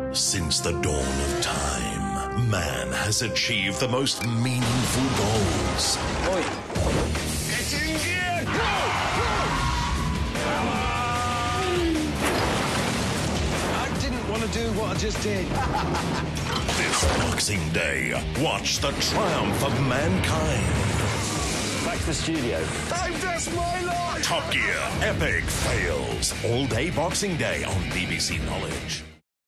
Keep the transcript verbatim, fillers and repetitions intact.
Since the dawn of time, man has achieved the most meaningful goals. Oi. Get in gear! Go! Go! I didn't want to do what I just did. This Boxing Day, watch the triumph of mankind. Back to the studio. I've just my life! Top Gear, epic fails. All day Boxing Day on B B C Knowledge.